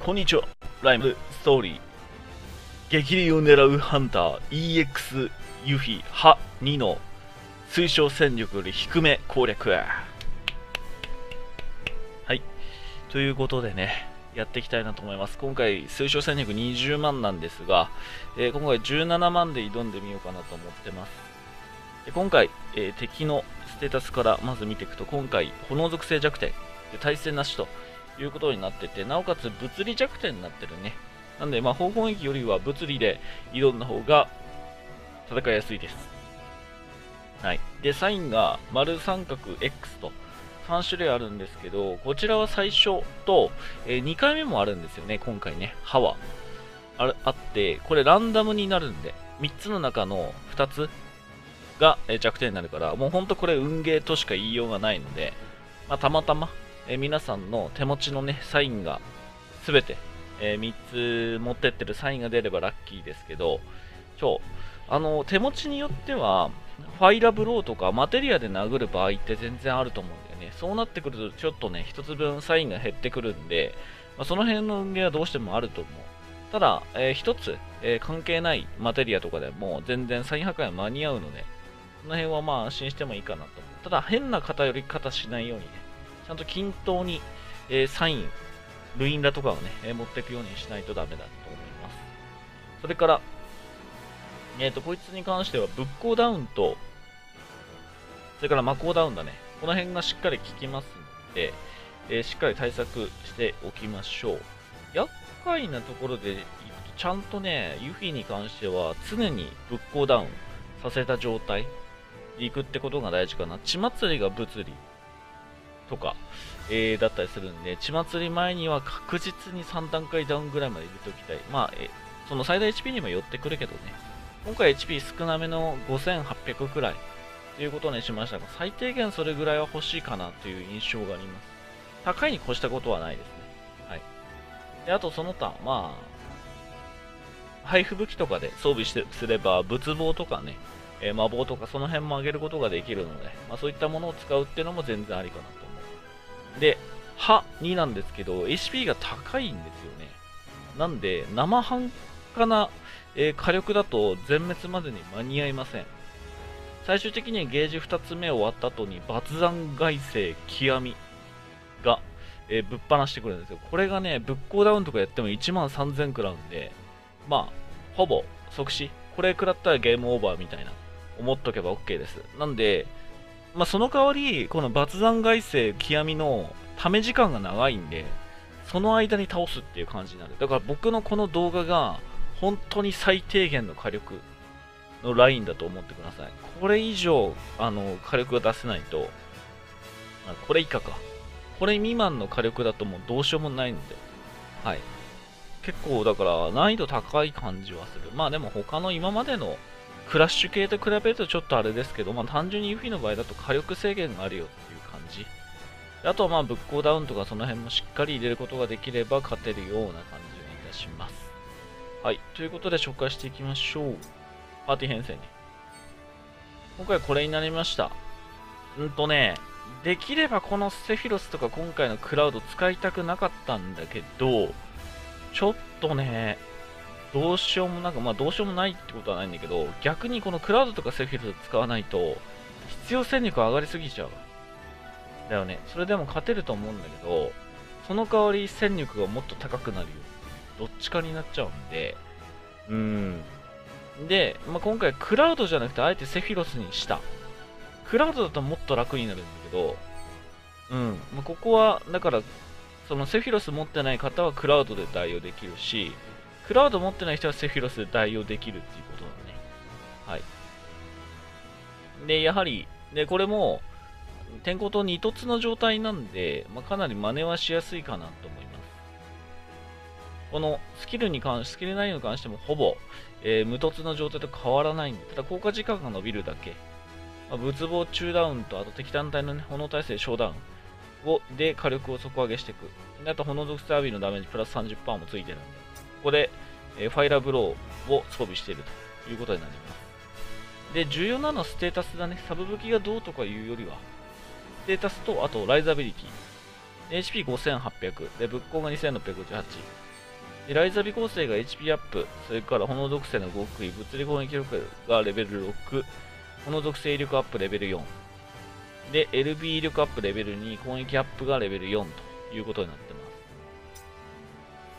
こんにちは。ライムストーリー。激励を狙うハンター EX ユフィハ2の推奨戦力より低め攻略。はい。ということでね、やっていきたいなと思います。今回推奨戦力20万なんですが、今回17万で挑んでみようかなと思ってます。で今回、敵のステータスからまず見ていくと、今回炎属性弱点で対戦なしということになってて、なおかつ物理弱点になってるね。なんで、砲攻撃よりは物理で挑んだ方が戦いやすいです。はい。で、サインが丸三角 X と3種類あるんですけど、こちらは最初と、2回目もあるんですよね、今回ね。歯はあって、これランダムになるんで、3つの中の2つが弱点になるから、もうほんとこれ運ゲーとしか言いようがないので、たまたま皆さんの手持ちのね、サインが全て、3つ持ってってるサインが出ればラッキーですけど、手持ちによっては、ファイラブローとかマテリアで殴る場合って全然あると思うんだよね。そうなってくると、ちょっとね、1つ分サインが減ってくるんで、その辺の運ゲーはどうしてもあると思う。ただ、1つ、関係ないマテリアとかでも全然サイン破壊は間に合うので、その辺は安心してもいいかなと思う。ただ、変な偏り方しないようにね、ちゃんと均等に、サイン、ルインラとかをね、持っていくようにしないとダメだと思います。それから、こいつに関しては、仏光ダウンと、それから魔光ダウンだね。この辺がしっかり効きますので、しっかり対策しておきましょう。厄介なところでいくと、ちゃんとね、ユフィに関しては、常に仏光ダウンさせた状態でいくってことが大事かな。血祭りが物理とか、だったりするんで、血祭り前には確実に3段階ダウンぐらいまで入れておきたい。その最大 HP にも寄ってくるけどね。今回 HP 少なめの5800くらいということにしましたが、最低限それぐらいは欲しいかなという印象があります。高いに越したことはないですね。はい。で、あとその他、配布武器とかで装備すれば、仏棒とかね、魔棒とかその辺も上げることができるので、そういったものを使うっていうのも全然ありかなと思う。で、歯2なんですけど、HP が高いんですよね。なんで、生半可な、火力だと全滅までに間に合いません。最終的にはゲージ2つ目終わった後に、抜残外星極みが、ぶっ放してくるんですよ。これがね、仏光ダウンとかやっても13000食らうんで、ほぼ即死。これ食らったらゲームオーバーみたいな。思っとけば OK です。なんで、その代わり、この抜残外星極みのため時間が長いんで、その間に倒すっていう感じになる。だから僕のこの動画が、本当に最低限の火力のラインだと思ってください。これ以上、火力が出せないと、これ以下か。これ未満の火力だともうどうしようもないので、はい。結構だから難易度高い感じはする。でも他の今までのクラッシュ系と比べるとちょっとあれですけど、単純にユフィの場合だと火力制限があるよっていう感じ。あとは仏光ダウンとかその辺もしっかり入れることができれば勝てるような感じにいたします。はい。ということで紹介していきましょう。パーティー編成ね。今回これになりました。できればこのセフィロスとか今回のクラウド使いたくなかったんだけど、ちょっとね、どうしようもなく、どうしようもないってことはないんだけど、逆にこのクラウドとかセフィロス使わないと、必要戦力上がりすぎちゃう。だよね。それでも勝てると思うんだけど、その代わり戦力がもっと高くなるよ。どっちかになっちゃうんで、で、今回クラウドじゃなくてあえてセフィロスにした。クラウドだともっと楽になるんだけど、ここは、だから、そのセフィロス持ってない方はクラウドで代用できるし、クラウド持ってない人はセフィロスで代用できるっていうことだね。はい。で、やはり、これも、天候と2凸の状態なんで、かなり真似はしやすいかなと思います。このスキル内容に関してもほぼ、無凸の状態と変わらないんで、ただ効果時間が伸びるだけ。仏棒中ダウンと、あと敵単体のね、炎耐性小ダウンで火力を底上げしていく。で、あと炎属性アビのダメージプラス 30% もついてるんで、ここで、ファイラーブローを装備しているということになります。で、重要なのはステータスだね。サブ武器がどうとかいうよりは、ステータスと、あとライズアビリティ。HP5800。で、仏光が2658。 でライザビ構成が HP アップ、それから炎属性の極意、物理攻撃力がレベル6、炎属性威力アップレベル4、で LB 威力アップレベル2、攻撃アップがレベル4ということになってます。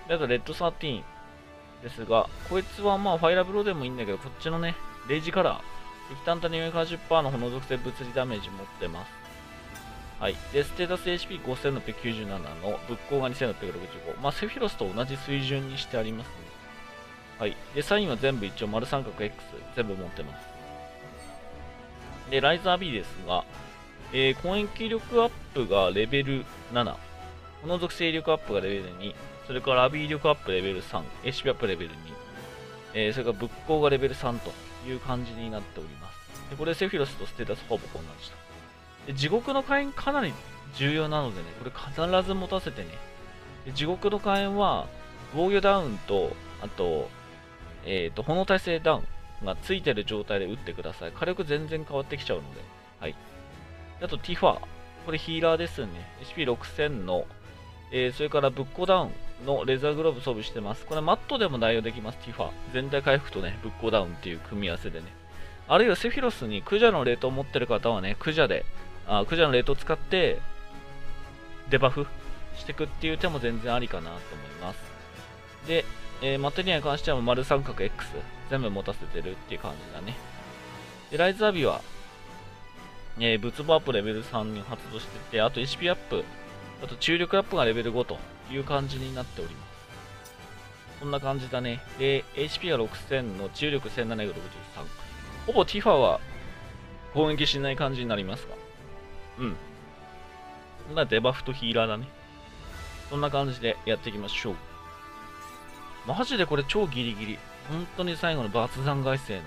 であとレッド13ですが、こいつはまあファイラブローでもいいんだけど、こっちのね、レイジカラー、敵単体に上から 10% の炎属性物理ダメージ持ってます。はい。で、ステータス HP5697 の物攻が2665。まあ、セフィロスと同じ水準にしてありますね。はい。で、サインは全部一応丸三角 X 全部持ってます。で、ライザー B ですが、攻撃力アップがレベル7。炎属性威力アップがレベル2。それからアビ威力アップレベル3。HP アップレベル2。それから物攻がレベル3という感じになっております。で、これセフィロスとステータスほぼ同じと。で地獄の火炎かなり重要なのでね、これ必ず持たせてね。で地獄の火炎は防御ダウンと、あと、炎耐性ダウンがついてる状態で打ってください。火力全然変わってきちゃうので。はい。あと、ティファー。これヒーラーですね。HP6000 の、それからぶっこダウンのレザーグローブ装備してます。これマットでも代用できます、ティファー。全体回復とね、ぶっこダウンっていう組み合わせでね。あるいはセフィロスにクジャのレートを持ってる方はね、クジャのレートを使ってデバフしていくっていう手も全然ありかなと思います。で、マテリアに関しては丸三角 X 全部持たせてるっていう感じだね。で、ライズアビは、物防アップレベル3に発動してて、あと HP アップ、あと注力アップがレベル5という感じになっております。こんな感じだね。で、HP が6000の注力1763。ほぼティファは攻撃しない感じになりますか。うん。まあデバフとヒーラーだね。そんな感じでやっていきましょう。マジでこれ超ギリギリ。本当に最後の抜残外星の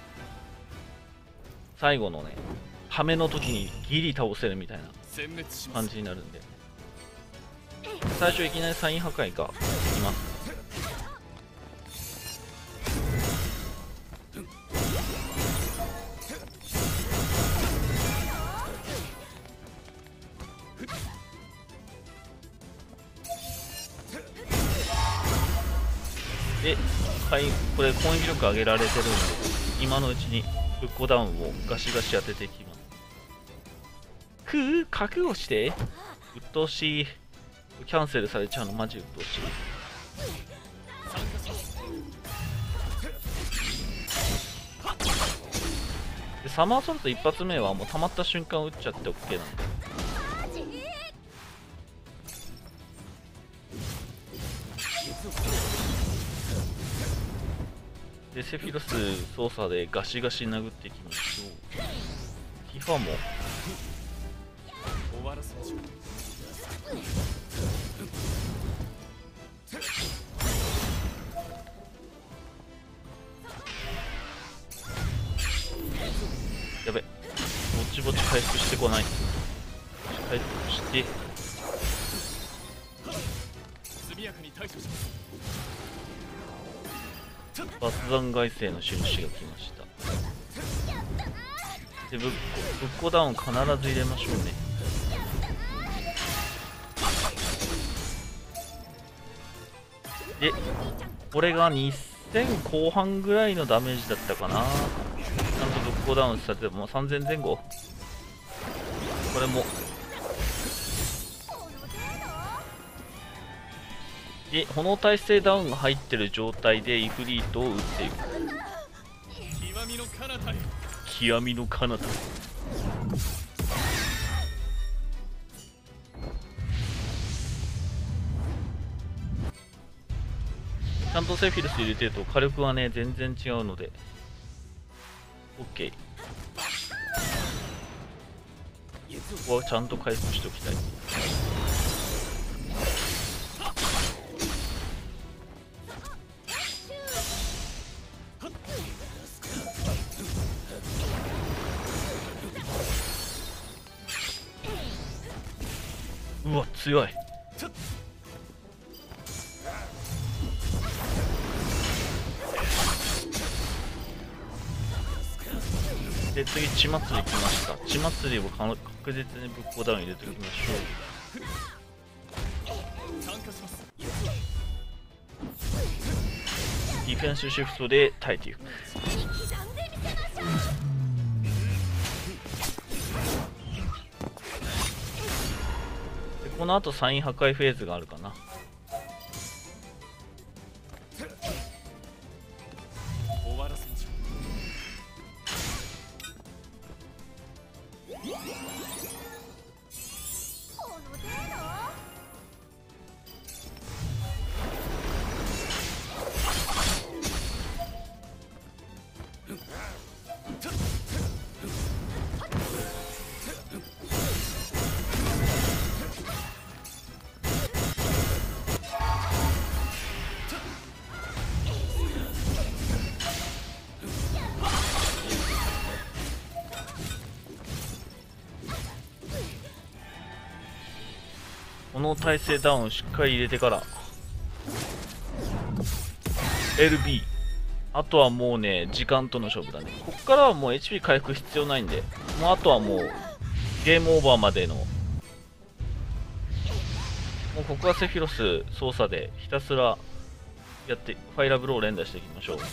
最後のね、ハメの時にギリ倒せるみたいな感じになるんで。最初いきなりサイン破壊がいます。で、これ攻撃力上げられてるんで、今のうちにブッコダウンをガシガシ当てていきます。覚悟して。鬱陶しい。キャンセルされちゃうのマジ鬱陶しい。で、サマーソルト一発目はもう溜まった瞬間打っちゃって OK なんで。で、セフィロス操作でガシガシ殴っていきましょう。ティファもやべ、ぼちぼち回復してこない。回復して速やかに対処します。抜残外星の印が来ました。で、ぶっこダウン必ず入れましょうね。で、これが2000後半ぐらいのダメージだったかな。ちゃんとぶっこダウンされても3000前後。これも。で、炎耐性ダウンが入ってる状態でイフリートを打っていく。極みの彼方へ。極みの彼方へ。ちゃんとセフィロス入れてると火力はね、全然違うので。OK。ここはちゃんと回復しておきたい。うわ、強い。で、次、血祭り来ました。血祭りを確実にぶっこダウン入れておきましょう。 ディフェンスシフトで耐えていく。でこの後サイン破壊フェーズがあるかな。この体勢ダウンしっかり入れてから LB、 あとはもうね時間との勝負だね。こっからはもう HP 回復必要ないんで、もうあとはもうゲームオーバーまでの、もうここはセフィロス操作でひたすらやってファイラブローを連打していきましょう。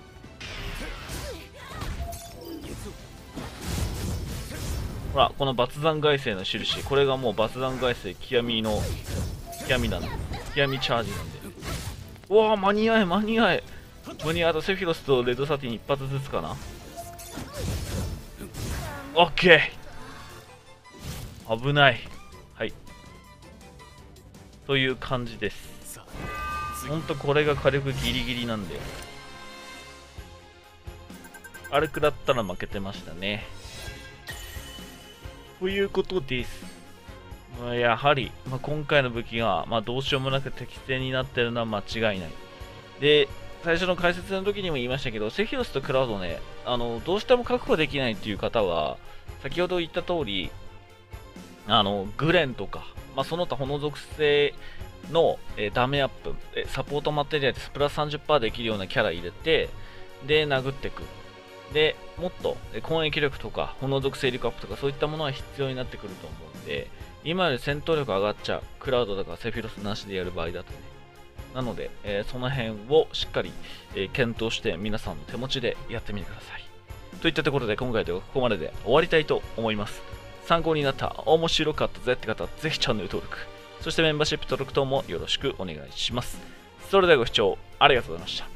ほらこの抜残外星の印、これがもう抜残外星極みの極みなんで、極みチャージなんで、うわー間に合え間に合え間に合え。あとセフィロスとレッドサティン一発ずつかな。オッケー、危ない。はい、という感じです。ほんとこれが火力ギリギリなんで、あれ食らったら負けてましたね。ということです。やはり、今回の武器が、どうしようもなく適正になってるのは間違いない。で、最初の解説の時にも言いましたけど、セフィロスとクラウドね、どうしても確保できないっていう方は、先ほど言った通り、グレンとか、その他炎属性の、ダメアップ、サポートマテリアルでプラス 30% できるようなキャラ入れて、で、殴っていく。で、もっと攻撃力とか炎属性力アップとかそういったものは必要になってくると思うんで、今より戦闘力上がっちゃう、クラウドとかセフィロスなしでやる場合だとね。なので、その辺をしっかり、検討して皆さんの手持ちでやってみてください。といったところで今回ではここまでで終わりたいと思います。参考になった、面白かったぜって方はぜひチャンネル登録、そしてメンバーシップ登録等もよろしくお願いします。それではご視聴ありがとうございました。